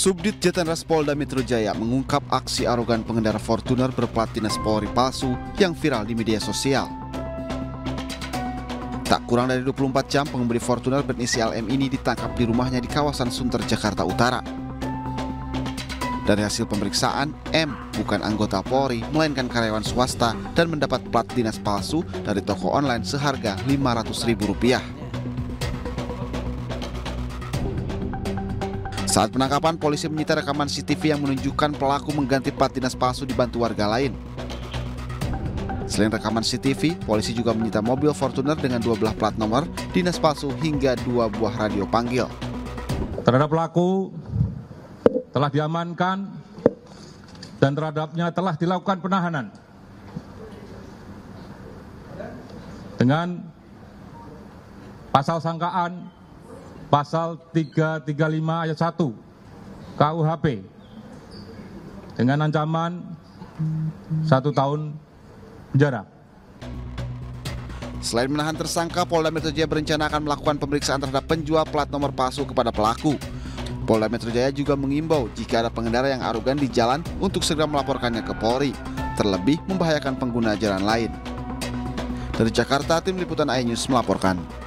Subdit Jatan Ras Polda Metro Jaya mengungkap aksi arogan pengendara Fortuner berplat dinas Polri palsu yang viral di media sosial. Tak kurang dari 24 jam, pengemudi Fortuner berinisial M ini ditangkap di rumahnya di kawasan Sunter, Jakarta Utara. Dari hasil pemeriksaan, M bukan anggota Polri, melainkan karyawan swasta dan mendapat plat dinas palsu dari toko online seharga Rp500.000. Saat penangkapan, polisi menyita rekaman CCTV yang menunjukkan pelaku mengganti plat dinas palsu dibantu warga lain. Selain rekaman CCTV, polisi juga menyita mobil Fortuner dengan 12 plat nomor dinas palsu hingga 2 buah radio panggil. Terhadap pelaku telah diamankan dan terhadapnya telah dilakukan penahanan dengan pasal sangkaan Pasal 335 ayat 1 KUHP dengan ancaman 1 tahun penjara. Selain menahan tersangka, Polda Metro Jaya berencana akan melakukan pemeriksaan terhadap penjual plat nomor palsu kepada pelaku. Polda Metro Jaya juga mengimbau jika ada pengendara yang arogan di jalan untuk segera melaporkannya ke Polri, terlebih membahayakan pengguna jalan lain. Dari Jakarta, tim liputan iNews melaporkan.